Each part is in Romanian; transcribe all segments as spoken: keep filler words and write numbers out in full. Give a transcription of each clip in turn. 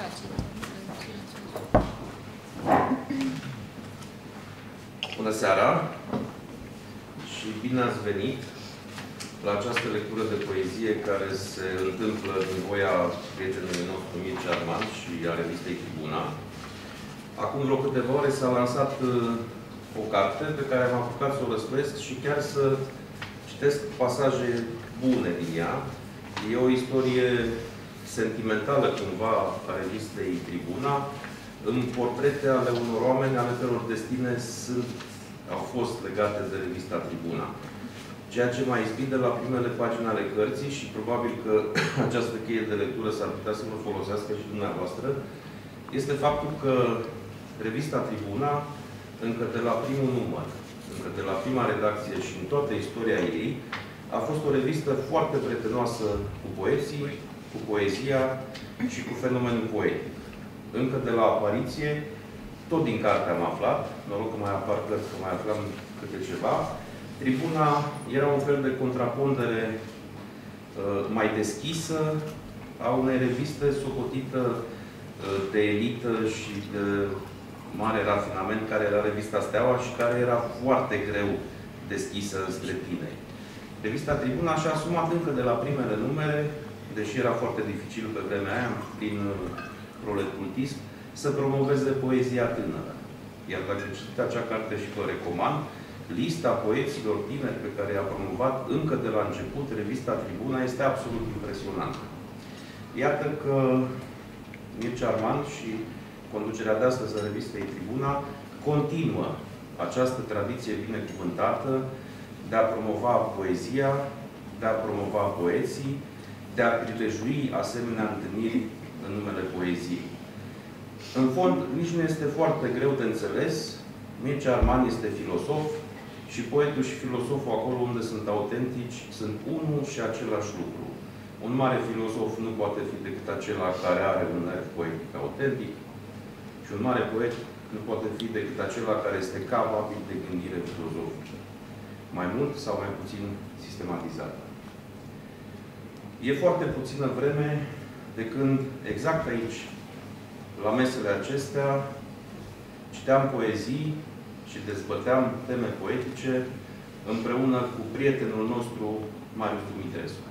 Bună seara și bine ați venit la această lectură de poezie care se întâmplă din voia prietenului nostru Mircea Armand și a revistei Tribuna. Acum vreo câteva ore s-a lansat o carte pe care am apucat să o răsplesc și chiar să citesc pasaje bune din ea. E o istorie sentimentală cumva a revistei Tribuna, în portrete ale unor oameni ale căror destine sunt, au fost legate de revista Tribuna. Ceea ce m-a izbit de la primele pagini ale cărții și probabil că această cheie de lectură s-ar putea să vă folosească și dumneavoastră, este faptul că revista Tribuna, încă de la primul număr, încă de la prima redacție și în toată istoria ei, a fost o revistă foarte prietenoasă cu poeții, cu poezia și cu fenomenul poetic. Încă de la apariție, tot din carte am aflat, noroc că mai apar cărți, că mai aflam câte ceva, Tribuna era un fel de contrapondere uh, mai deschisă a unei reviste socotită uh, de elită și de mare rafinament, care era revista Steaua și care era foarte greu deschisă spre tine. Revista Tribuna și-a asumat încă de la primele numere, deși era foarte dificil pe vremea aia, prin proletcultism, să promoveze poezia tânără. Iar dacă citiți acea carte și vă recomand, lista poeților tineri pe care i-a promovat încă de la început revista Tribuna este absolut impresionantă. Iată că Mircea Armand și conducerea de astăzi a revistei Tribuna continuă această tradiție binecuvântată de a promova poezia, de a promova poeții, de a prilejui asemenea întâlniri în numele poeziei. În fond, nici nu este foarte greu de înțeles. Mircea Armand este filosof și poetul și filosoful, acolo unde sunt autentici, sunt unul și același lucru. Un mare filosof nu poate fi decât acela care are un nerv poetic autentic și un mare poet nu poate fi decât acela care este capabil de gândire filozofică. Mai mult sau mai puțin sistematizată. E foarte puțină vreme de când, exact aici, la mesele acestea, citeam poezii și dezbăteam teme poetice împreună cu prietenul nostru, Marius Dumitrescu.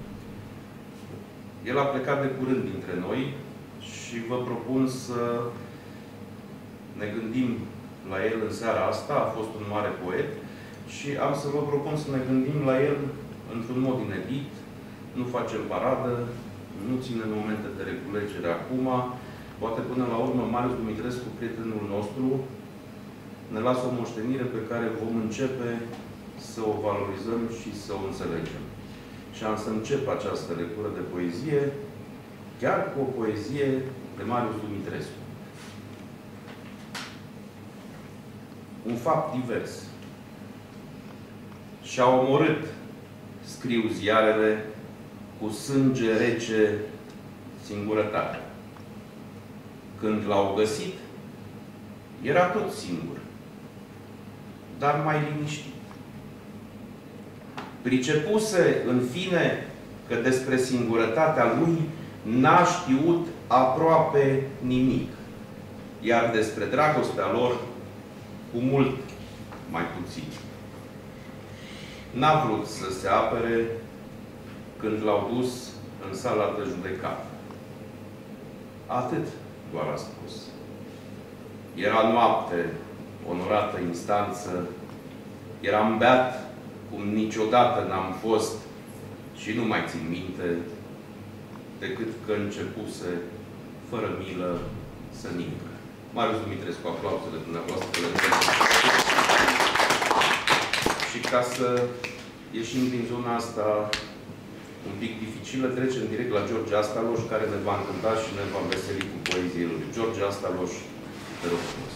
El a plecat de curând dintre noi și vă propun să ne gândim la el în seara asta. A fost un mare poet și am să vă propun să ne gândim la el într-un mod inedit. Nu facem paradă, nu ținem momente de reculegere acum. Poate până la urmă, Marius Dumitrescu, prietenul nostru, ne lasă o moștenire pe care vom începe să o valorizăm și să o înțelegem. Și am să încep această lectură de poezie, chiar cu o poezie de Marius Dumitrescu. Un fapt divers. Și-a omorât, scriu ziarele, cu sânge rece singurătate. Când l-au găsit, era tot singur, dar mai liniștit. Pricepuse, în fine, că despre singurătatea lui n-a știut aproape nimic, iar despre dragostea lor, cu mult mai puțin. N-a vrut să se apere când l-au dus în sala de judecată. Atât doar a spus. Era noapte, onorată instanță, eram beat cum niciodată n-am fost și nu mai țin minte decât că începuse, fără milă, să nincă. Marius Dumitrescu, aplauzele dumneavoastră. Și ca să ieșim din zona asta un pic dificilă, trecem direct la George Astaloș, care ne va încânta și ne va veseli cu poezie lui. George Astaloș, te rog frumos.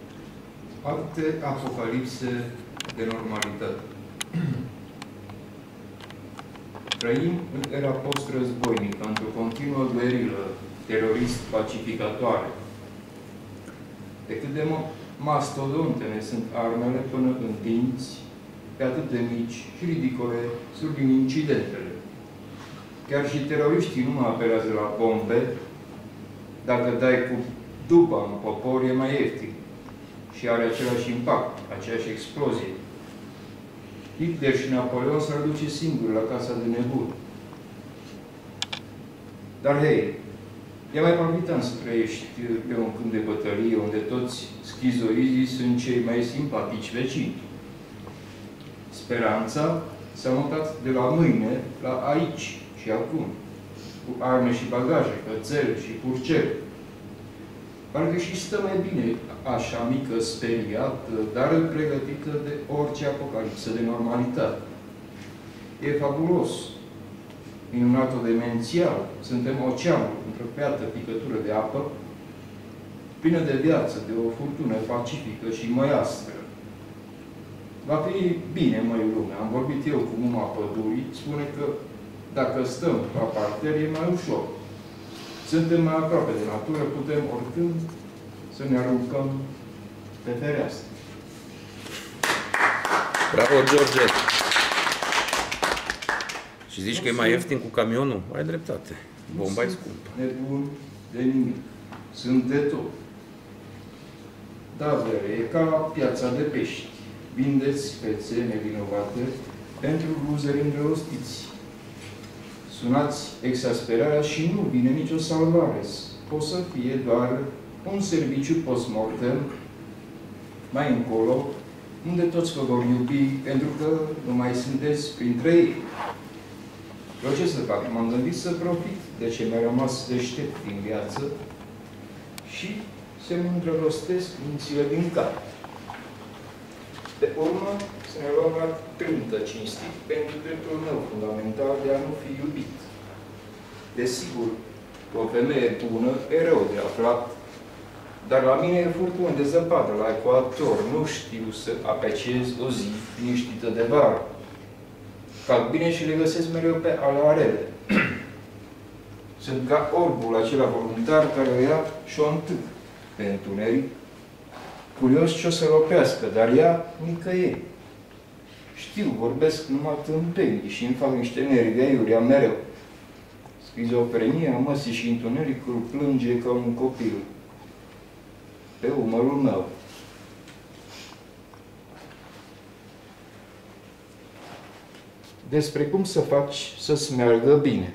Alte apocalipse de normalitate. Trăim în era post-războinică, într-o continuă guerilă terorist-pacificatoare. De cât de mastodonte ne sunt armele până în dinți, pe atât de mici și ridicole survin incidentele. Chiar și teroriștii nu mai apelează la bombe. Dacă dai cu duba în popor, e mai ieftin și are același impact, aceeași explozie. Hitler și Napoleon s-ar duce singuri la casa de nebun. Dar, hei, e mai palpitant să trăiești pe un câmp de bătălie unde toți schizoizii sunt cei mai simpatici vecini. Speranța s-a mutat de la mâine la aici și acum, cu arme și bagaje, cățel și purcel. Parcă și stă mai bine așa mică, speriată, dar pregătită de orice apocalipsă de normalitate. E fabulos, minunat-o-demențial. Suntem oceanul, într-o beată picătură de apă, plină de viață, de o furtună pacifică și măiastră. Va fi bine, măi, lumea. Am vorbit eu cu muma pădurii, spune că dacă stăm la parter, e mai ușor. Suntem mai aproape de natură, putem oricând să ne aruncăm pe fereastră. Bravo, George! Și zici că e mai ieftin cu camionul? Ai dreptate. Bomba e scumpă. Nebun de nimic. Sunt de tot. Da, vere, e ca piața de pești. Vindeți fețe nevinovate pentru luzeri îndrăgostiți. Sunați exasperarea și nu vine nicio salvare. Poate să fie doar un serviciu post-mortem mai încolo, unde toți vă vor iubi, pentru că nu mai sunteți printre ei. Eu ce să fac? M-am gândit să profit de ce mi-a rămas deștept din viață și să-mi îndrăgostesc mințile din cap. De urmă, să ne luăm la trântă cinstit pentru dreptul meu fundamental de a nu fi iubit. Desigur, o femeie bună e rău de aflat, dar la mine e furtună de zăpadă la ecuator. Nu știu să apreciez o zi liniștită de vară. Fac bine și le găsesc mereu pe alarele. Sunt ca orbul acela voluntar care o ia și o întâln pe întuneric, curios ce o să-l oprească, dar ea nicăieri. Știu, vorbesc numai tâmpenii și îmi fac niște nervi aiurea mereu. Schizofrenia măsii și întunericul plânge ca un copil pe umărul meu. Despre cum să faci să-ți meargă bine.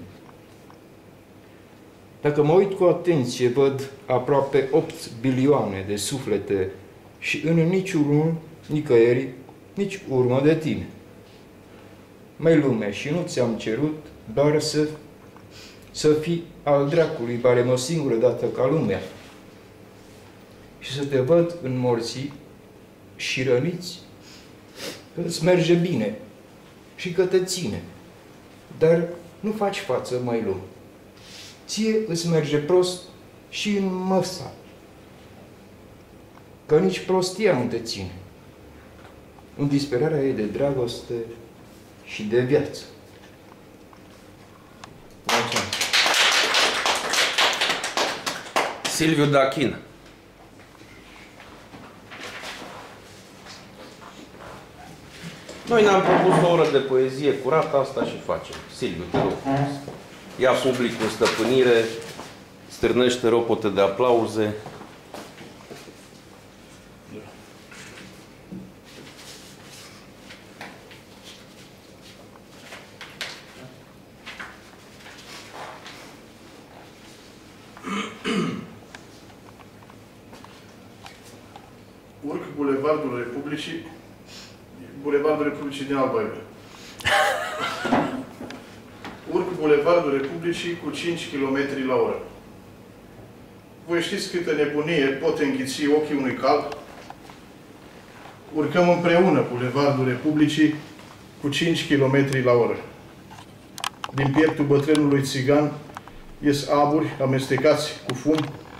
Dacă mă uit cu atenție, văd aproape opt bilioane de suflete și în niciunul, nicăieri, nici urmă de tine. Măi lume, și nu ți-am cerut doar să, să fii al dracului, bare mă singură dată ca lumea, și să te văd în morții și răniți, că îți merge bine și că te ține. Dar nu faci față, măi lume. Ție îți merge prost și în măsa, că nici prostia nu te ține. În disperarea ei de dragoste și de viață. Mulțumesc. Silviu Dachin. Noi ne-am propus o oră de poezie curată, asta și facem. Silviu, te rog. Ia publicul în stăpânire, stârnește ropote de aplauze. Urc Bulevardul Republicii, Bulevardul Republicii din Alba Iulia. Urc Bulevardul Republicii cu cinci kilometri la oră. Voi știți câtă nebunie pot înghiți ochii unui cal? Urcăm împreună Bulevardul Republicii cu cinci kilometri la oră. Din pieptul bătrânului țigan ies aburi amestecați cu fum.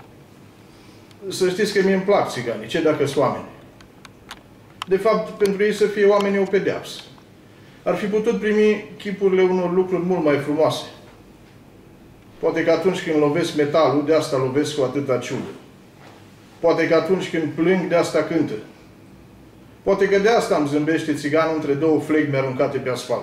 Să știți că mie îmi plac țiganii, ce dacă sunt oameni. De fapt, pentru ei să fie oameni e o pedeapsă. ar fi putut primi chipurile unor lucruri mult mai frumoase. Poate că atunci când lovesc metalul, de asta lovesc cu atâta ciudă. Poate că atunci când plâng, de asta cântă. Poate că de asta îmi zâmbește țiganul între două flegme aruncate pe asfalt.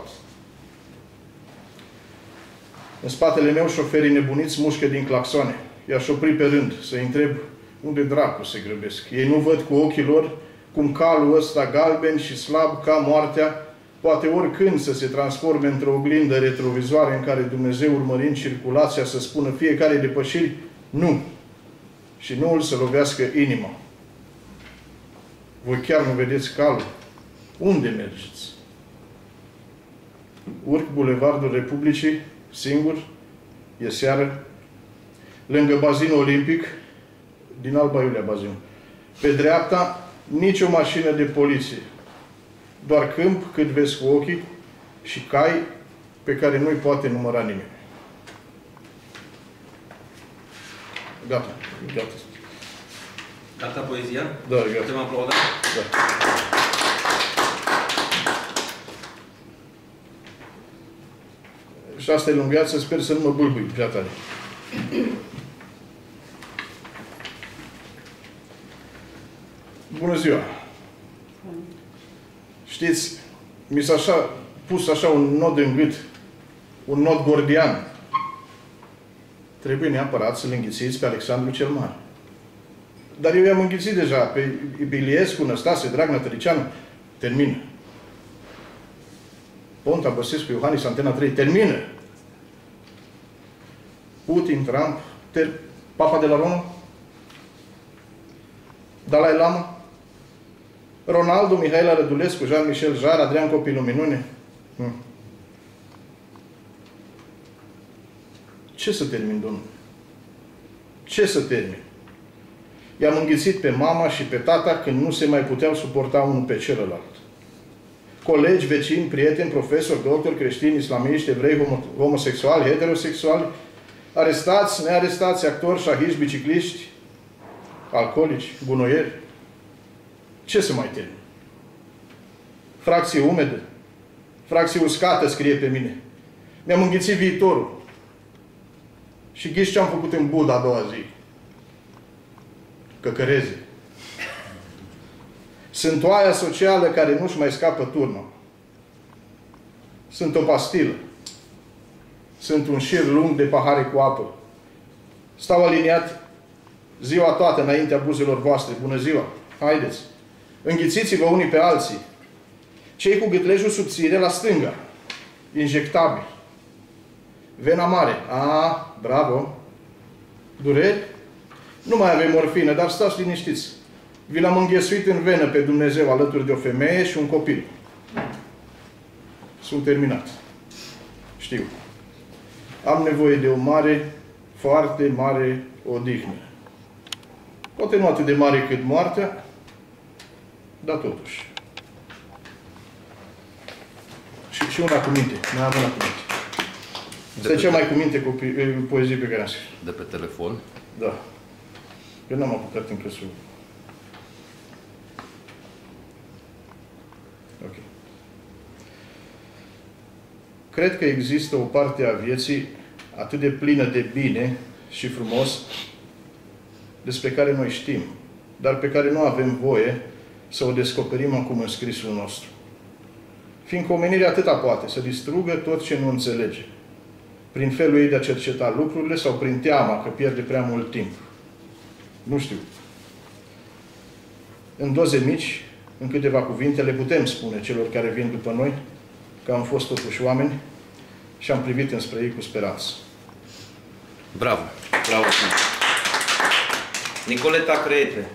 În spatele meu, șoferii nebuniți mușcă din claxoane. I-aș opri pe rând, să-i întreb unde dracu se grăbesc. Ei nu văd cu ochii lor cum calul ăsta galben și slab ca moartea poate oricând să se transforme într-o oglindă retrovizoare în care Dumnezeu, urmărind circulația, să spună fiecare depășiri nu. Și nu îl să lovească inima. Voi chiar nu vedeți calul? Unde mergeți? Urc bulevardul Republicii, singur, e seară, lângă bazinul olimpic, din Alba Iulia bazinul. Pe dreapta, nicio mașină de poliție. Doar câmp cât vezi cu ochii și cai pe care nu-i poate număra nimeni. Gata, gata. Gata poezia? Da, gata. Putem aplauda? Da. Și asta e lungeață, sper să nu mă bâlbâi prea tare. Bună ziua! Știți, mi s-a așa, pus așa un nod în gât, un nod gordian. Trebuie neapărat să-l înghițiți pe Alexandru cel Mare. Dar eu i-am înghițit deja pe, pe Iliescu, Năstase, Dragnea, Tăricianu. Termină. Ponta, Băsescu, Iohannis, Antena trei. Termină. Putin, Trump, ter... Papa de la Roma, Dalai Lama, Ronaldo, Mihaela Rădulescu, Jean-Michel Jarre, Adrian Copilul Minune. Hmm. Ce să termin, domnule? Ce să termin? I-am înghițit pe mama și pe tata când nu se mai puteau suporta unul pe celălalt. Colegi, vecini, prieteni, profesori, doctori, creștini, islamiști, evrei, homo homosexuali, heterosexuali, arestați, nearestați, actori, șahiști, bicicliști, alcoolici, gunoieri. Ce să mai termin? Fracție umedă, fracție uscată, scrie pe mine. Mi-am înghițit viitorul. Și ghiși ce am făcut în Buda a doua zi? Căcăreze. Sunt oaia socială care nu-și mai scapă turma. Sunt o pastilă. Sunt un șir lung de pahare cu apă. Stau aliniat ziua toată înaintea buzelor voastre. Bună ziua! Haideți! Înghițiți-vă unii pe alții. Cei cu gâtlejul subțire la stânga. Injectabil. Vena mare. A, bravo! Dureri? Nu mai avem morfină, dar stați liniștiți. Vi l-am înghesuit în venă pe Dumnezeu alături de o femeie și un copil. Sunt terminat. Știu. Am nevoie de o mare, foarte mare odihnă. Poate nu atât de mare cât moartea, dar totuși. Și, și una cu minte. Mai am una cu minte. Este cea mai cu minte cu poezie pe care am scris. De pe telefon? Da. Eu n-am apucat încă să... Ok. Cred că există o parte a vieții atât de plină de bine și frumos, despre care noi știm, dar pe care nu avem voie să o descoperim acum în scrisul nostru. Fiindcă omenirea atâta poate, să distrugă tot ce nu înțelege, prin felul ei de a cerceta lucrurile sau prin teama că pierde prea mult timp. Nu știu. În doze mici, în câteva cuvinte, le putem spune celor care vin după noi că am fost totuși oameni și am privit înspre ei cu speranță. Bravo! Bravo! Nicoleta Creete.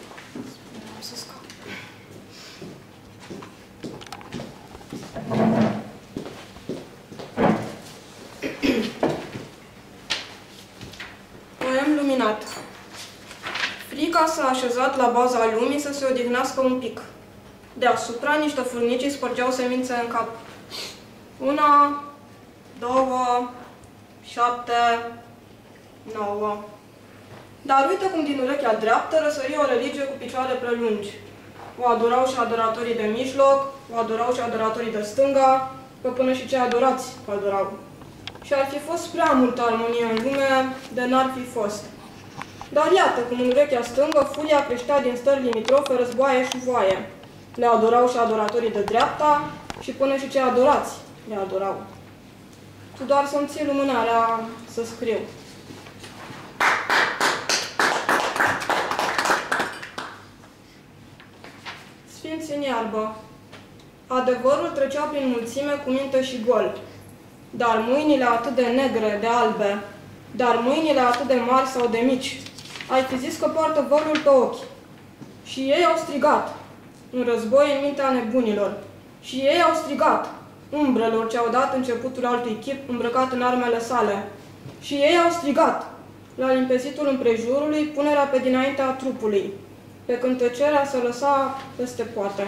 Poem luminat. Frica s-a așezat la baza lumii să se odihnească un pic. Deasupra, niște furnicii spărgeau semințe în cap. Una, două, șapte, nouă. Dar uite cum din urechea dreaptă răsăria o religie cu picioare prelungi. O adorau și adoratorii de mijloc, o adorau și adoratorii de stânga, că până și cei adorați adorau. Și ar fi fost prea multă armonie în lume, de n-ar fi fost. Dar iată cum în urechea stângă furia creștea din stări limitrofe, războaie și voaie. Le adorau și adoratorii de dreapta și până și cei adorați le adorau. Tu doar să-mi ții lumânarea să scriu. Sfinți în iarbă. Adevărul trecea prin mulțime cu minte și gol. Dar mâinile atât de negre, de albe, dar mâinile atât de mari sau de mici, ai fi zis că poartă vărul pe ochi. Și ei au strigat, în război în mintea nebunilor. Și ei au strigat, umbrelor ce au dat începutul altui chip îmbrăcat în armele sale. Și ei au strigat, la limpezitul împrejurului, punerea pe dinaintea trupului, pe când tăcerea se lăsa peste poate.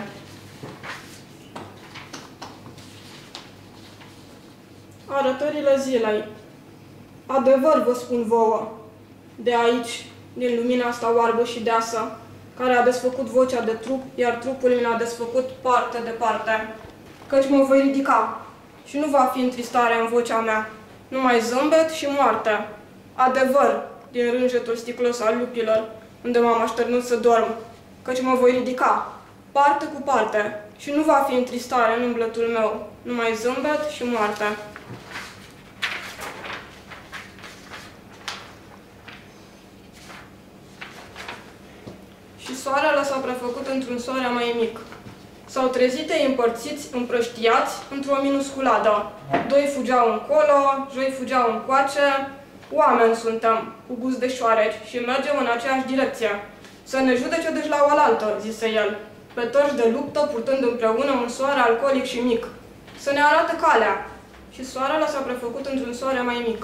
Arătările zilei. Adevăr vă spun vouă, de aici, din lumina asta oarbă și deasă, care a desfăcut vocea de trup, iar trupul mi l-a desfăcut parte de parte. Căci mă voi ridica și nu va fi întristare în vocea mea, numai zâmbet și moarte. Adevăr, din rânjetul sticlos al lupilor, unde m-am așternut să dorm, căci mă voi ridica, parte cu parte, și nu va fi întristare în umbletul meu, numai zâmbet și moarte. Și soarele s-a prefăcut într-un soare mai mic. S-au trezit ei împărțiți, împrăștiați, într-o minusculadă. Doi fugeau încolo, joi fugeau încoace. Oameni suntem, cu gust de șoareci, și mergem în aceeași direcție. Să ne judece deci la oaltă, zise el, pe tărși de luptă, purtând împreună un soare alcoolic și mic. Să ne arate calea. Și soarele s-a prefăcut într-un soare mai mic.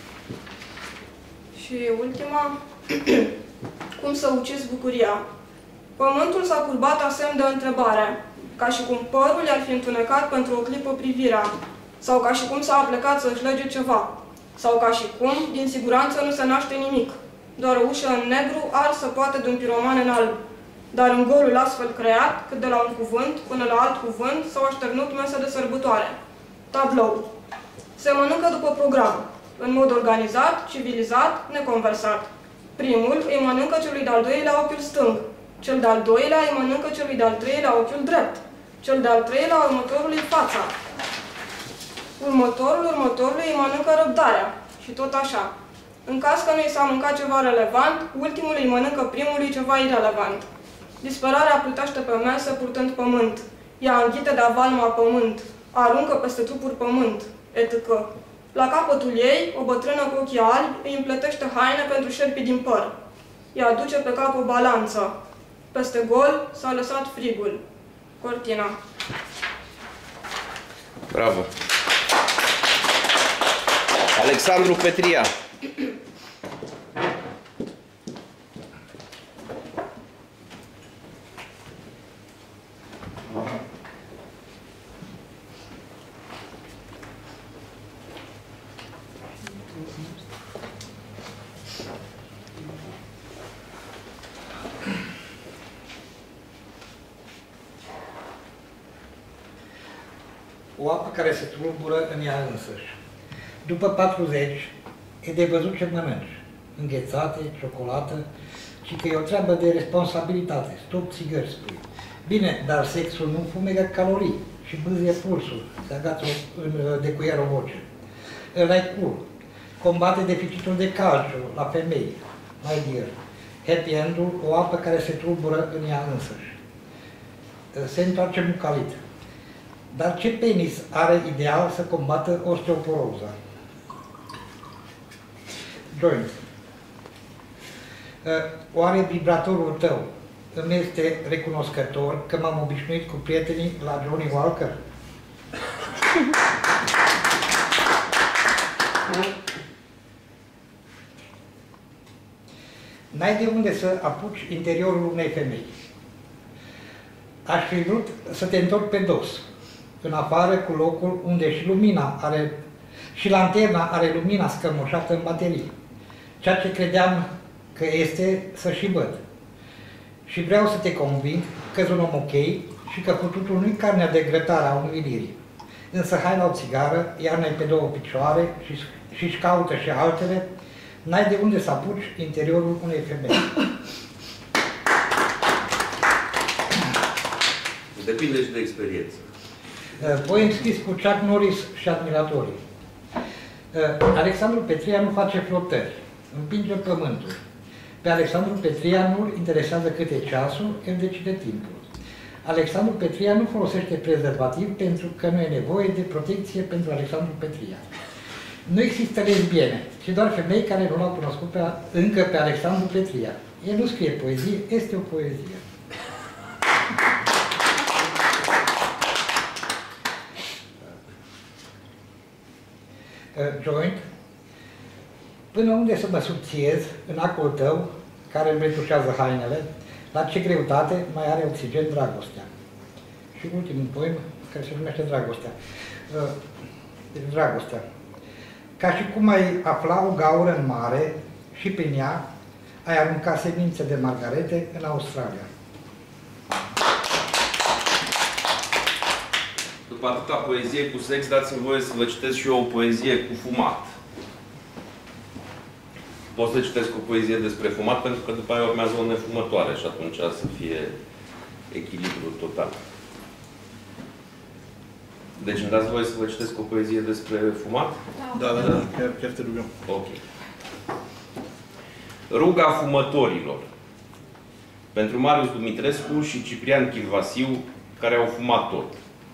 Și ultima, cum să ucizi bucuria. Pământul s-a curbat asemn de întrebare, ca și cum părul i-ar fi întunecat pentru o clipă privirea, sau ca și cum s-a aplecat să-și lege ceva, sau ca și cum, din siguranță, nu se naște nimic, doar o ușă în negru arsă poate de un piroman în alb, dar în golul astfel creat, cât de la un cuvânt până la alt cuvânt, s-au așternut mese de sărbătoare. Tablou. Se mănâncă după program, în mod organizat, civilizat, neconversat. Primul îi mănâncă celui de-al doilea ochiul stâng, cel de-al doilea îi mănâncă celui de-al treilea ochiul drept, cel de-al treilea următorului fața. Următorul următorului îi mănâncă răbdarea și tot așa. În caz că nu i s-a mâncat ceva relevant, ultimul îi mănâncă primului ceva irelevant. Disperarea plutește pe mese purtând pământ. Ea înghite de avalma pământ, aruncă peste trupuri pământ, et cetera. La capătul ei, o bătrână cu ochii albi îi împletește haine pentru șerpii din păr. Ea aduce pe cap o balanță. Peste gol s-a lăsat frigul. Cortina. Bravo! Alexandru Petria. O apă care se tulbură în ea însăși. După patruzeci, e de văzut ce mănânci. Înghețate, ciocolată, și că e o treabă de responsabilitate. Stop țigări, spui. Bine, dar sexul nu fumegă calorii și bâzie pulsul, se agață de cuier o voce. Îl ai cool. Combate deficitul de calciu la femei. My dear. Happy end-ul, o apă care se tulbură în ea însăși. Se întoarce mucalit. Dar ce penis are ideal să combată osteoporoza? Joint. Oare vibratorul tău îmi este recunoscător că m-am obișnuit cu prietenii la Johnny Walker? N-ai de unde să apuci interiorul unei femei. Aș fi vrut să te întorc pe dos, în afară cu locul unde și lumina are, și lanterna are lumina scămoșată în baterii. Ceea ce credeam că este să și văd. Și vreau să te conving că sunt un om ok și că pututul nu-i carnea de grătare a umilirii. însă hai la o țigară, iarna pe două picioare și își caută și altele, n-ai de unde să apuci interiorul unei femei. Depinde și de experiență. Poem scris cu Chuck Norris și admiratorii. Alexandru Petria nu face flotări, împinge pământul. Pe Alexandru Petria nu-l interesează cât e ceasul, el decide timpul. Alexandru Petria nu folosește prezervativ pentru că nu e nevoie de protecție pentru Alexandru Petria. Nu există lesbiene, ci doar femei care nu l-au cunoscut pe, încă pe Alexandru Petria. El nu scrie poezie, este o poezie. Joint. Până unde să mă subțiez în acul tău, care îmi retușează hainele, la ce greutate mai are oxigen dragostea. Și ultimul poem, care se numește Dragostea. Deci, dragostea. Ca și cum ai afla o gaură în mare și prin ea ai arunca semințe de margarete în Australia. După atâta poezie cu sex, dați-mi voie să vă citesc și eu o poezie cu fumat. Pot să citesc o poezie despre fumat, pentru că după aia urmează o nefumătoare și atunci să fie echilibru total. Deci îmi dați voie să vă citesc o poezie despre fumat? Da, da, da. Chiar, chiar te rugăm. Ok. Ruga fumătorilor. Pentru Marius Dumitrescu și Ciprian Chilvasiu, care au fumat tot.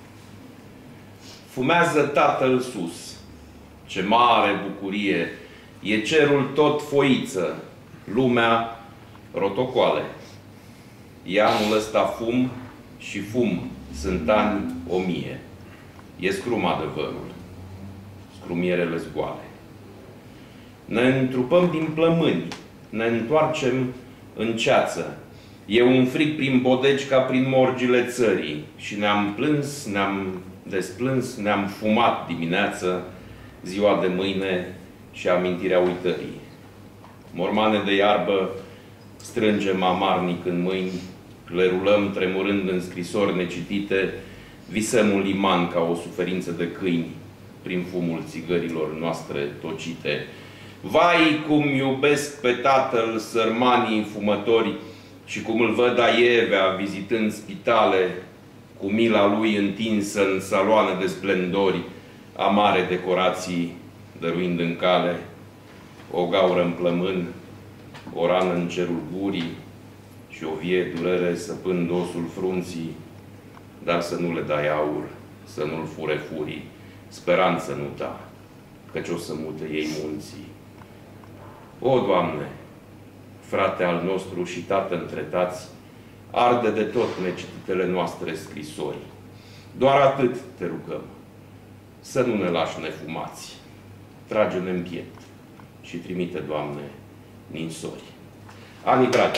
Fumează tatăl sus. Ce mare bucurie! E cerul tot foiță, lumea rotocoale. E anul ăsta fum și fum, sunt ani o mie. E scrum adevărul, scrumierele zgoale. Ne întrupăm din plămâni, ne întoarcem în ceață. E un frig prin bodegi ca prin morgile țării. Și ne-am plâns, ne-am desplâns, ne-am fumat dimineață, ziua de mâine și amintirea uitării. Mormane de iarbă strângem amarnic în mâini, le rulăm tremurând în scrisori necitite, visăm un liman ca o suferință de câini, prin fumul țigărilor noastre tocite. Vai cum iubesc pe tatăl sărmanii fumători și cum îl văd aievea vizitând spitale, cu mila lui întinsă în saloane de splendori, amare decorații dăruind în cale, o gaură în plămân, o rană în cerul gurii și o vie durere săpând osul frunții, dar să nu le dai aur, să nu-l fure furii, speranță nu da, căci o să mute ei munții. O, Doamne, frate al nostru și tată întretați, arde de tot necititele noastre scrisori. Doar atât te rugăm, să nu ne lași nefumați. Trage-ne în piept și trimite, Doamne, ninsori. Ani dragi!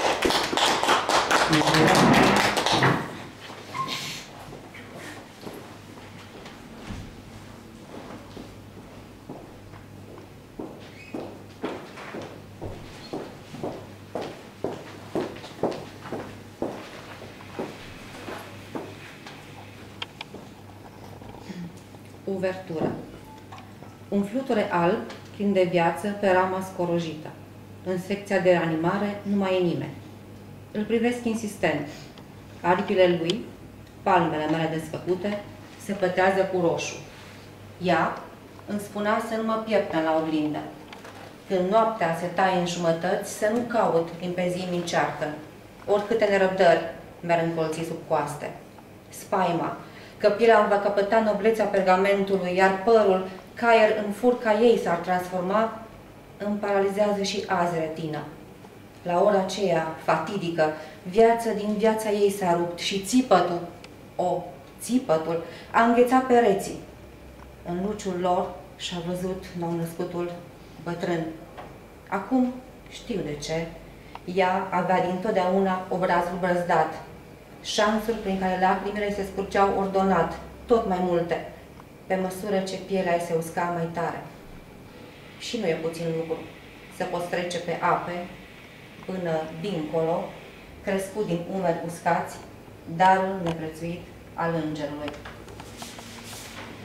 Uvertură. Un fluture alb, plin de viață, pe rama scorojită. În secția de animare nu mai e nimeni. Îl privesc insistent. Aripile lui, palmele mele desfăcute, se pătrează cu roșu. Ea îmi spunea să nu mă pieptăn la oglindă. Când noaptea se taie în jumătăți, să nu caut limpezimi în ceartă. Oricâte nerăbdări mi-ar încolți sub coaste. Spaima, că pielea îmi va căpăta noblețea pergamentului, iar părul, caier în furca ei s-ar transforma, îmi paralizează și azi retina. La ora aceea, fatidică, viață din viața ei s-a rupt și țipătul, o, țipătul, a înghețat pereții. În luciul lor și-a văzut nou-născutul bătrân. Acum știu de ce. Ea avea dintotdeauna obrazul brăzdat, șansuri prin care lacrimile se scurgeau ordonat, tot mai multe, pe măsură ce pielea se usca mai tare. Și nu e puțin lucru să poți trece pe ape până dincolo, crescut din umeri uscați, darul neprețuit al îngerului.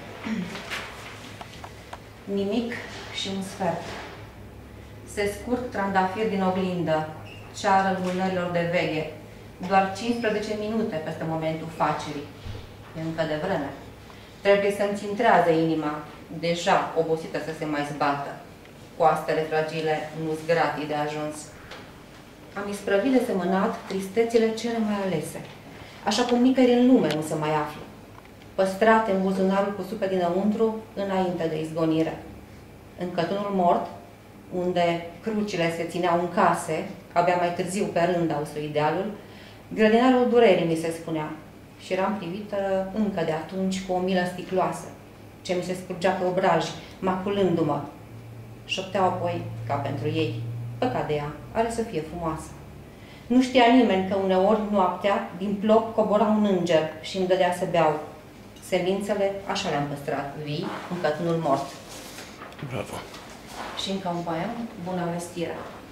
Nimic și un sfert. Se scurg trandafiri din oglindă, ceară lunărilor de veche. Doar cincisprezece minute peste momentul facerii. E încă de vreme. Trebuie să-mi țintrează inima, deja obosită să se mai zbată. Coastele fragile nu-s gratii de ajuns. Am isprăvit de semănat tristețile cele mai alese, așa cum nicăieri în lume nu se mai află, păstrate în buzunarul cu supe dinăuntru înainte de izgonire. În cătunul mort, unde crucile se țineau în case, abia mai târziu pe rând au sui idealul, grădinarul durerii mi se spunea și eram privită încă de atunci cu o milă sticloasă, ce mi se scurgea pe obraji, maculându-mă. Șopteau apoi, ca pentru ei, păcat de ea, are să fie frumoasă. Nu știa nimeni că uneori, noaptea, din plop cobora un înger și îmi dădea să beau. Semințele așa le-am păstrat, vii, în cătunul mort. Bravo! Și încă un poem, Bună vestire.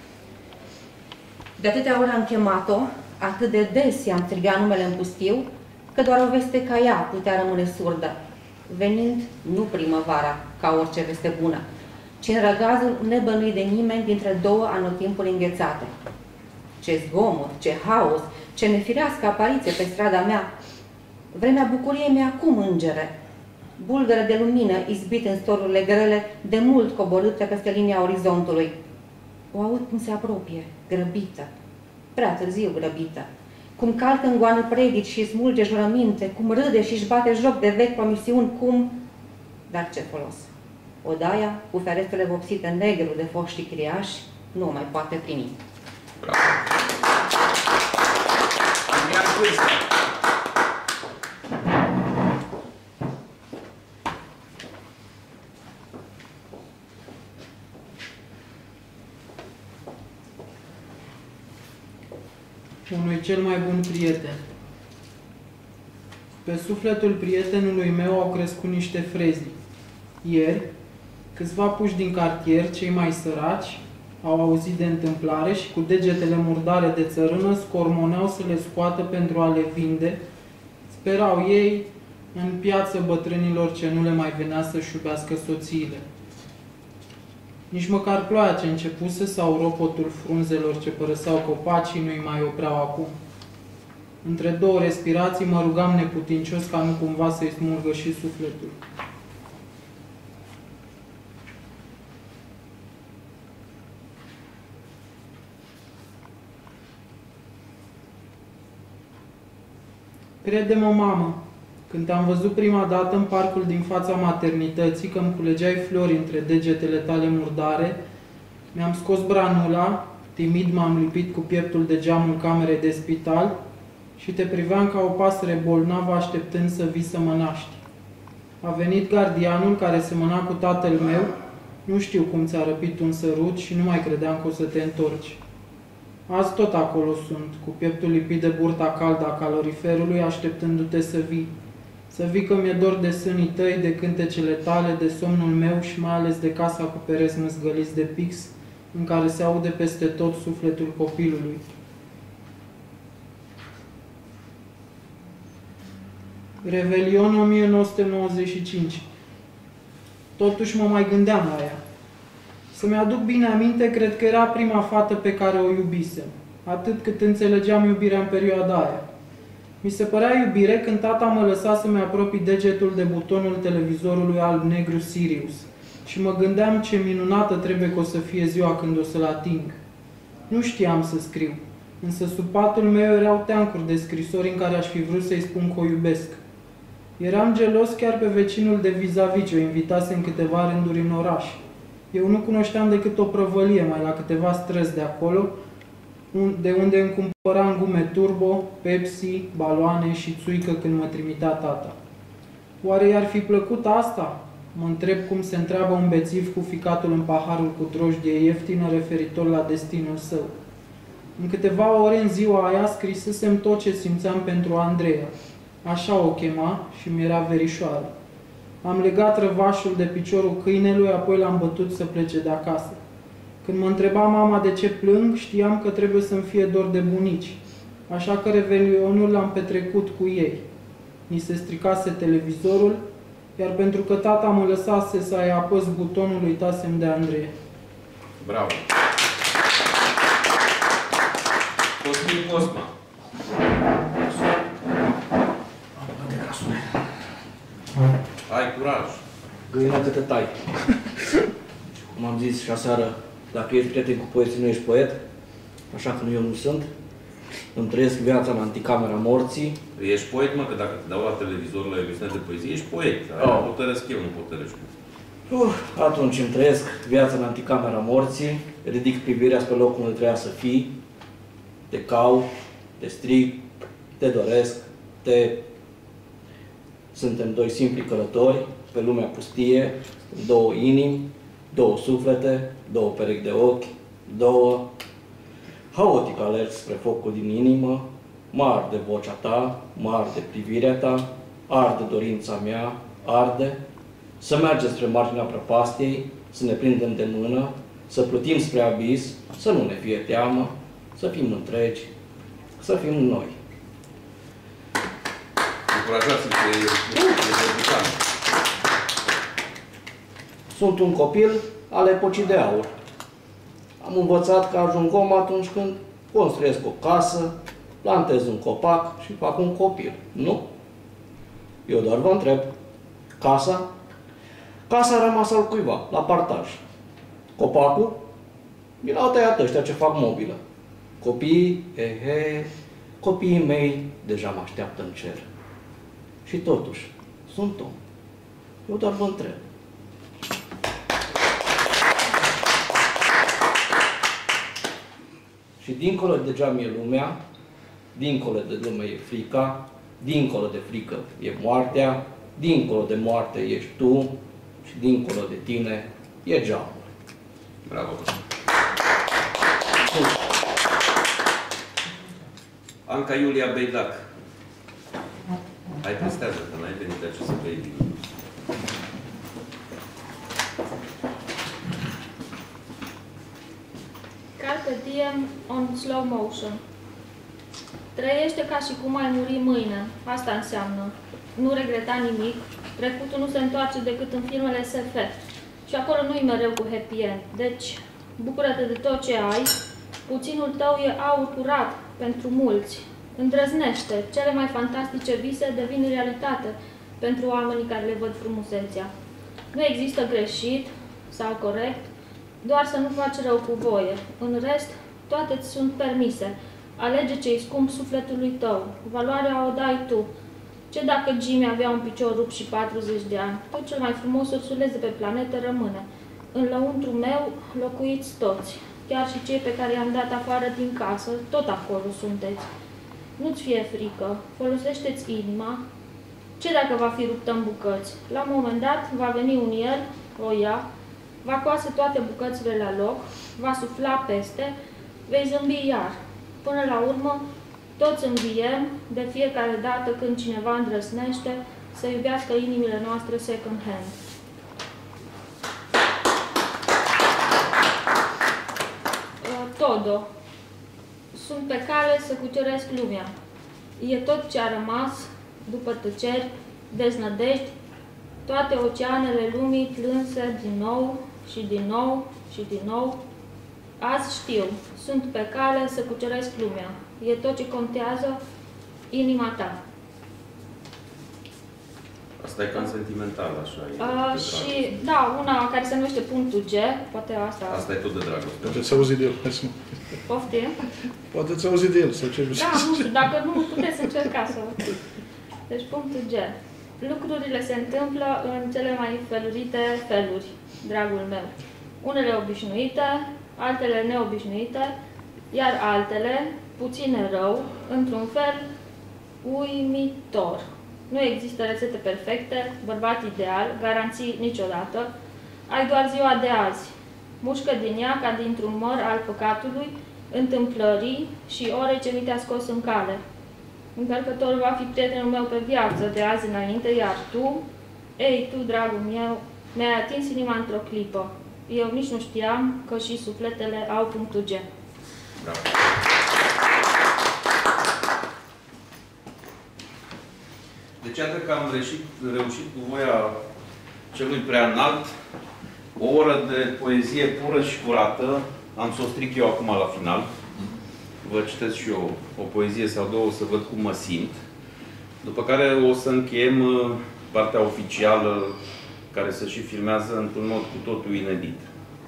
De atâtea ori am chemat-o, atât de des i-am strigat numele în pustiu, că doar o veste ca ea putea rămâne surdă, venind nu primăvara, ca orice veste bună, ci în răgazul nebănuit de nimeni dintre două anotimpuri înghețate. Ce zgomot, ce haos, ce nefirească apariție pe strada mea! Vremea bucuriei mea acum, îngere! Bulgăre de lumină izbit în storurile grele, de mult coborâte peste linia orizontului. O aud cum se apropie, grăbită, prea târziu grăbită, cum calcă în goană predici și smulge jurăminte, cum râde și își bate joc de vechi promisiuni, cum... Dar ce folos? Odaia, cu ferestrele vopsite negru de foștii chiriași, nu o mai poate primi. Bravo! Adrian Cuista. Unui cel mai bun prieten. Pe sufletul prietenului meu au crescut niște frezi. Ieri, câțiva puși din cartier, cei mai săraci, au auzit de întâmplare și cu degetele murdare de țărână scormoneau să le scoată pentru a le vinde. Sperau ei în piață bătrânilor ce nu le mai venea să-și iubească soțiile. Nici măcar ploaia ce începuse sau ropotul frunzelor ce părăseau copacii nu-i mai opreau acum. Între două respirații mă rugam neputincios ca nu cumva să-i smulgă și sufletul. Crede-mă, mamă, când te-am văzut prima dată în parcul din fața maternității, că îmi culegeai flori între degetele tale murdare, mi-am scos branula, timid m-am lipit cu pieptul de geamul camerei de spital și te priveam ca o pasăre bolnavă așteptând să vii să mă naști. A venit gardianul care semăna cu tatăl meu, nu știu cum ți-a răpit un sărut și nu mai credeam că o să te întorci. Azi tot acolo sunt, cu pieptul lipit de burta caldă a caloriferului, așteptându-te să vii. Să vii că mi-e dor de sânii tăi, de cântecele tale, de somnul meu și mai ales de casa cu pereți măzgăliți de pix, în care se aude peste tot sufletul copilului. Revelion o mie nouă sute nouăzeci și cinci. Totuși mă mai gândeam la ea. Să-mi aduc bine aminte, cred că era prima fată pe care o iubisem, atât cât înțelegeam iubirea în perioada aia. Mi se părea iubire când tata mă lăsa să-mi apropii degetul de butonul televizorului alb-negru Sirius și mă gândeam ce minunată trebuie că o să fie ziua când o să-l ating. Nu știam să scriu, însă sub patul meu erau teancuri de scrisori în care aș fi vrut să-i spun că o iubesc. Eram gelos chiar pe vecinul de vis-a-vis, ce o invitase în câteva rânduri în oraș. Eu nu cunoșteam decât o prăvălie mai la câteva străzi de acolo, de unde îmi cumpăram gume turbo, Pepsi, baloane și țuică când mă trimitea tata. Oare i-ar fi plăcut asta? Mă întreb cum se întreabă un bețiv cu ficatul în paharul cu drojdie ieftină referitor la destinul său. În câteva ore în ziua aia scrisesem tot ce simțeam pentru Andreea. Așa o chema și mi-era verișoară. Am legat răvașul de piciorul câinelui, apoi l-am bătut să plece de acasă. Când mă întreba mama de ce plâng, știam că trebuie să-mi fie dor de bunici. Așa că revelionul l-am petrecut cu ei. Ni se stricase televizorul, Iar pentru că tata mă lăsase să-i apăs butonul, uitasem de Andrei. Bravo! Cosmin Cosma. Ai curaj! Găina câte tai. Cum am zis și aseară, dacă ești prieten cu poeții, nu ești poet, așa că nu eu nu sunt. Îmi trăiesc viața în anticamera morții. Ești poet, mă, că dacă te dau la televizor la emisiune de poezie, ești poet. Aia Oh. potărăsc eu, nu potărăști tu. Uh, atunci îmi trăiesc viața în anticamera morții, ridic privirea spre locul unde trebuia să fii, te caut, te strig, te doresc, te... Suntem doi simpli călători pe lumea pustie, două inimi, două suflete, două perechi de ochi, două... Haotic alerg spre focul din inimă, mă arde vocea ta, mă arde privirea ta, arde dorința mea, arde. Să mergem spre marginea prăpastiei, să ne prindem de mână, să plutim spre abis, să nu ne fie teamă, să fim întregi, să fim noi. Încurajați-l pe debutant. Sunt un copil al epocii de aur. Am învățat că ajung om atunci când construiesc o casă, plantez un copac și fac un copil. Nu? Eu doar vă întreb. Casa? Casa a rămas al cuiva, la partaj. Copacul? Mi l-au tăiat ăștia ce fac mobilă. Copiii, ehe, copiii mei deja mă așteaptă în cer. Și totuși, sunt om. Eu doar vă întreb. Și dincolo de geam e lumea, dincolo de lume e frica, dincolo de frică e moartea, dincolo de moarte ești tu și dincolo de tine e geamul. Bravo! Anca Iulia Beidac. Hai, prestează, că n-ai venit aici să bei bine. Carpe diem on slow motion. Trăiește ca și cum ai muri mâine. Asta înseamnă. Nu regreta nimic. Trecutul nu se întoarce decât în filmele S F. Și acolo nu-i mereu cu happy end. Deci, bucură-te de tot ce ai. Puținul tău e aur curat pentru mulți. Îndrăznește. Cele mai fantastice vise devin realitate pentru oamenii care le văd frumusețea. Nu există greșit sau corect, doar să nu faci rău cu voie. În rest, toate ți sunt permise. Alege ce-i scump sufletului tău. Valoarea o dai tu. Ce dacă Jimmy avea un picior rupt și patruzeci de ani? Tot cel mai frumos ursuleț de pe planetă rămâne. În lăuntru meu locuiți toți. Chiar și cei pe care i-am dat afară din casă, tot acolo sunteți. Nu-ți fie frică, folosește-ți inima. Ce dacă va fi ruptă în bucăți? La un moment dat va veni un el, o ea, va coase toate bucățile la loc, va sufla peste, vei zâmbi iar. Până la urmă, toți înviem de fiecare dată când cineva îndrăsnește să iubească inimile noastre second hand. Todo. Sunt pe cale să cuceresc lumea. E tot ce a rămas după tăceri, deznădejdi, toate oceanele lumii plânse din nou și din nou și din nou. Azi știu, sunt pe cale să cuceresc lumea. E tot ce contează, inima ta. Asta e cam sentimental, așa. E Uh, și, da, una care se numește punctul G, poate asta... Asta e tot de dragoste. Poate ți auzit de el. Hai să mă... Poftim? Poate ți auzit de el sau ce Da, nu știu, dacă nu, puteți încerca să... Deci, punctul G. Lucrurile se întâmplă în cele mai felurite feluri, dragul meu. Unele obișnuite, altele neobișnuite, iar altele, puține rău, într-un fel uimitor. Nu există rețete perfecte, bărbat ideal, garanții niciodată. Ai doar ziua de azi. Mușcă din ea ca dintr-un măr al păcatului, întâmplării și orei ce mi te-a scos în cale. Încărcătorul va fi prietenul meu pe viață de azi înainte, iar tu, ei, tu, dragul meu, mi-ai atins inima într-o clipă. Eu nici nu știam că și sufletele au punctul G. Bravo. Deci iată că am reușit, reușit cu voia celui prea înalt o oră de poezie pură și curată. Am să o stric eu acum la final. Vă citesc și eu o poezie sau două să văd cum mă simt. După care o să încheiem partea oficială care se și filmează într-un mod cu totul inedit.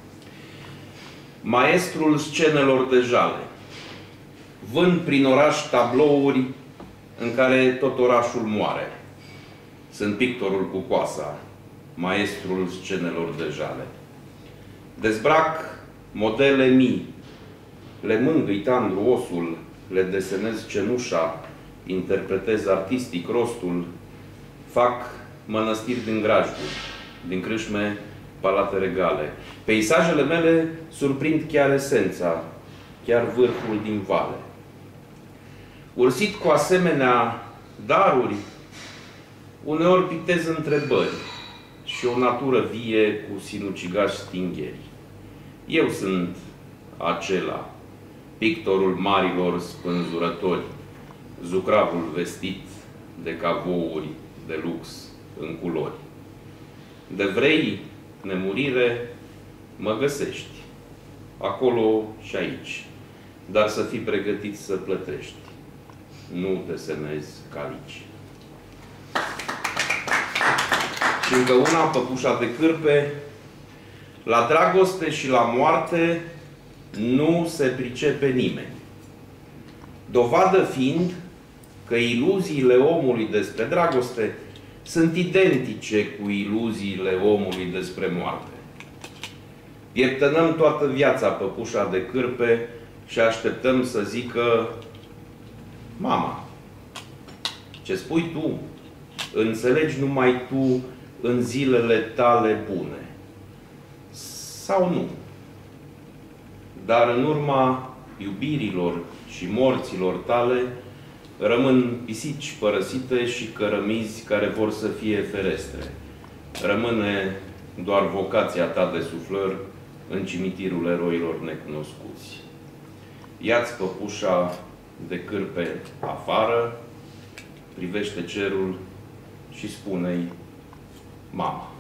Maestrul scenelor de jale. Vând prin oraș tablouri în care tot orașul moare. Sunt pictorul cu coasa, maestrul scenelor de jale. Dezbrac modele mii, le mângâi tandru osul, le desenez cenușa, interpretez artistic rostul, fac mănăstiri din grajduri, din crâșme palate regale. Peisajele mele surprind chiar esența, chiar vârful din vale. Ursit cu asemenea daruri, uneori pictez întrebări și o natură vie cu sinucigași stingheri. Eu sunt acela, pictorul marilor spânzurători, zucravul vestit de cavouri de lux în culori. De vrei nemurire, mă găsești, acolo și aici, dar să fii pregătit să plătești. Nu desenezi calici. Și încă una, păpușa de cârpe. La dragoste și la moarte nu se pricepe nimeni. Dovadă fiind că iluziile omului despre dragoste sunt identice cu iluziile omului despre moarte. Pieptănăm toată viața păpușa de cârpe și așteptăm să zică: mama, ce spui tu, înțelegi numai tu în zilele tale bune. Sau nu. Dar în urma iubirilor și morților tale rămân pisici părăsite și cărămizi care vor să fie ferestre. Rămâne doar vocația ta de suflăr în cimitirul eroilor necunoscuți. Ia-ți păpușa de cârpe afară, privește cerul și spune-i: mama.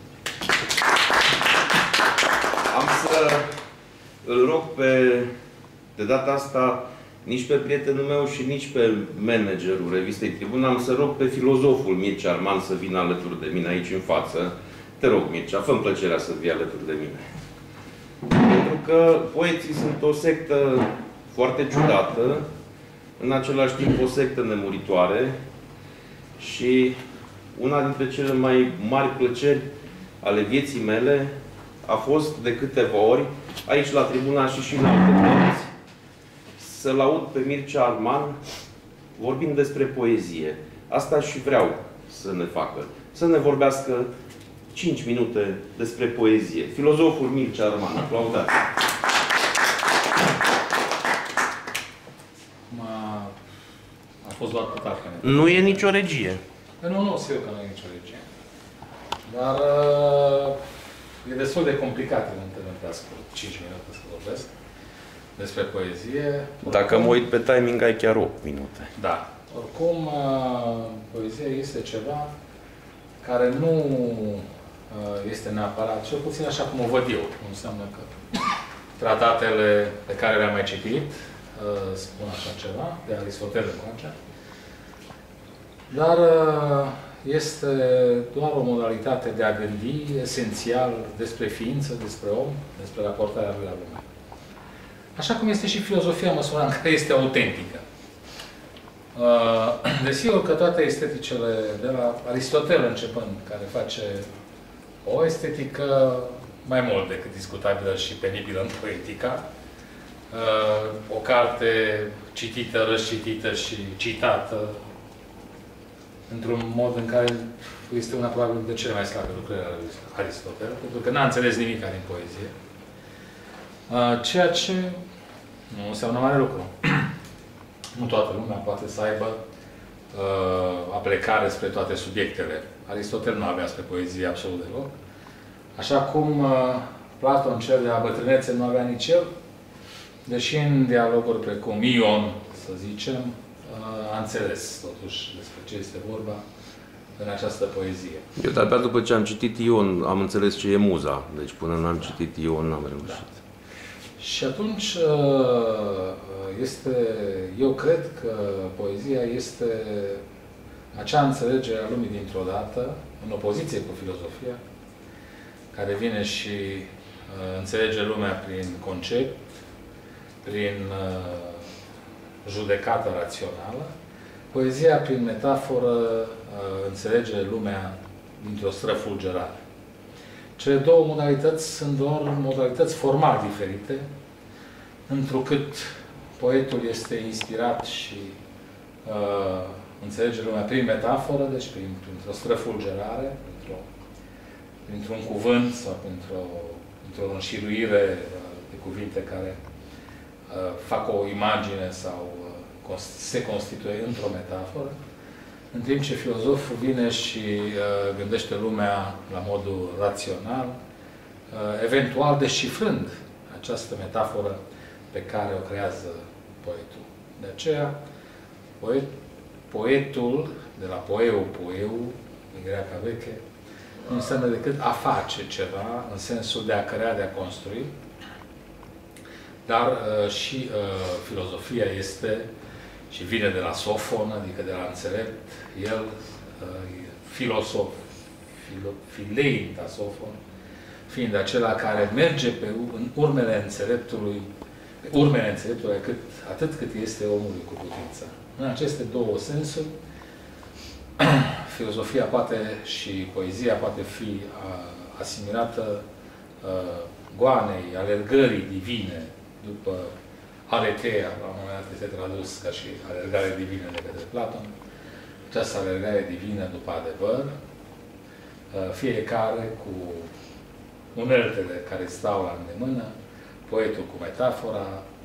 Am să îl rog pe, de data asta, nici pe prietenul meu și nici pe managerul revistei Tribuna, am să rog pe filozoful Mircea Arman să vină alături de mine aici în față. Te rog, Mircea, fă-mi plăcerea să vii alături de mine. Pentru că poeții sunt o sectă foarte ciudată, în același timp o sectă nemuritoare și una dintre cele mai mari plăceri ale vieții mele a fost de câteva ori, aici la Tribuna și și în alte părți, să-l aud pe Mircea Arman vorbind despre poezie. Asta și vreau să ne facă. Să ne vorbească cinci minute despre poezie. Filozoful Mircea Arman. Aplaudați! A fost doar cu tare. Nu e nicio regie. Nu, nu, sigur că nu e nicio regie. Dar uh, e destul de complicat în întâlnirea cu cinci minute să vorbesc despre poezie. Dacă mă uit pe timing, ai chiar opt minute. Da. Oricum, uh, poezia este ceva care nu uh, este neapărat, cel puțin așa cum o văd eu. Nu înseamnă că tratatele pe care le-am mai citit uh, spun așa ceva, de Aristotel încoace. Dar uh, este doar o modalitate de a gândi esențial despre ființă, despre om, despre raportarea lui la lume. Așa cum este și filozofia, măsura în care este autentică. Desigur că toate esteticele, de la Aristotel începând, care face o estetică mai mult decât discutabilă și penibilă în poetica, o carte citită, răscitită și citată într-un mod în care este una probabil de cele mai slabe lucrări ale lui Aristotel, pentru că n-a înțeles nimic din poezie. Ceea ce nu înseamnă mare lucru. Nu toată lumea poate să aibă uh, aplecare spre toate subiectele. Aristotel nu avea spre poezie absolut deloc. Așa cum uh, Platon, cel de la bătrânețe, nu avea nici el, deși în dialoguri precum Ion, să zicem, uh, a înțeles totuși despre ce este vorba în această poezie. Eu, dar după ce am citit Ion, am înțeles ce e muza. Deci până n-am citit Ion, n-am reușit. Da. Și atunci, este, eu cred că poezia este acea înțelegere a lumii dintr-o dată, în opoziție cu filozofia, care vine și înțelege lumea prin concept, prin judecată rațională. Poezia, prin metaforă, înțelege lumea dintr-o străfulgerare. Cele două modalități sunt doar modalități formal diferite, întrucât poetul este inspirat și uh, înțelege lumea prin metaforă, deci prin, printr-o străfulgerare, printr-o, printr-un cuvânt sau printr-o, printr-o înșiruire de cuvinte care uh, fac o imagine sau uh, se constituie într-o metaforă, în timp ce filozoful vine și uh, gândește lumea la modul rațional, uh, eventual deșifrând această metaforă pe care o creează poetul. De aceea, poet, poetul, de la poeu, poeu, în greaca veche, nu înseamnă decât a face ceva, în sensul de a crea, de a construi, dar uh, și uh, filozofia este și vine de la sofon, adică de la înțelept, el, filosof, filo, fileita sofon, fiind acela care merge pe în urmele înțeleptului, pe urmele înțeleptului atât, atât cât este omului cu putință. În aceste două sensuri, filozofia poate și poezia poate fi asimilată goanei, alergării divine, după aletheia, la un moment dat este tradus ca și alergare divină de către Platon. Această alergare divină după adevăr, fiecare cu uneltele care stau la îndemână, poetul cu metafora,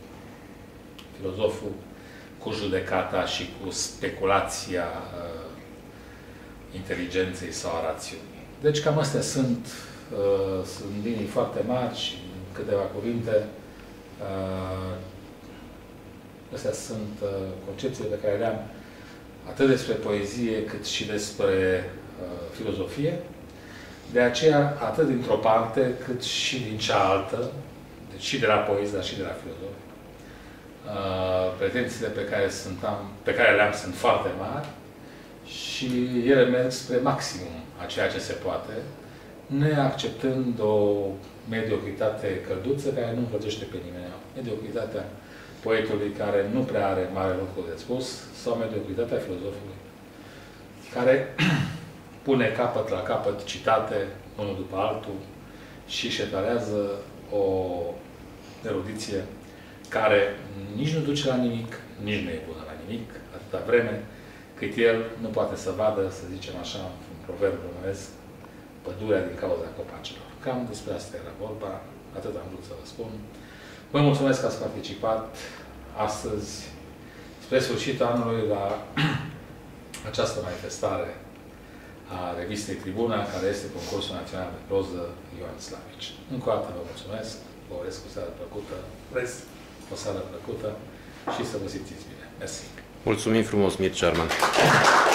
filozoful cu judecata și cu speculația uh, inteligenței sau a rațiunii. Deci cam astea sunt, uh, sunt linii foarte mari și câteva cuvinte. Uh, Astea sunt uh, concepțiile pe care le-am atât despre poezie, cât și despre uh, filozofie. De aceea, atât dintr-o parte, cât și din cealaltă, deci și de la poezie, dar și de la filozofi, uh, pretențiile pe care, sunt, am, pe care le-am sunt foarte mari și ele merg spre maximum a ceea ce se poate, neacceptând o mediocritate călduță care nu încălzește pe nimeni. Mediocritatea poetului care nu prea are mare lucru de spus, sau mediocritatea filozofului, care pune capăt la capăt citate, unul după altul, și își etalează o erudiție care nici nu duce la nimic, nici nu e bună la nimic, atâta vreme cât el nu poate să vadă, să zicem așa, un proverb românesc, pădurea din cauza copacilor. Cam despre asta era vorba, atât am vrut să vă spun. Vă mulțumesc că ați participat astăzi, spre sfârșitul anului, la această manifestare a revistei Tribuna, care este concursul național de proză Ioan Slavici. Încă o dată vă mulțumesc, vă urez o seară plăcută, urez o seară plăcută și să vă simțiți bine. Mersi! Mulțumim frumos, Mircea Arman!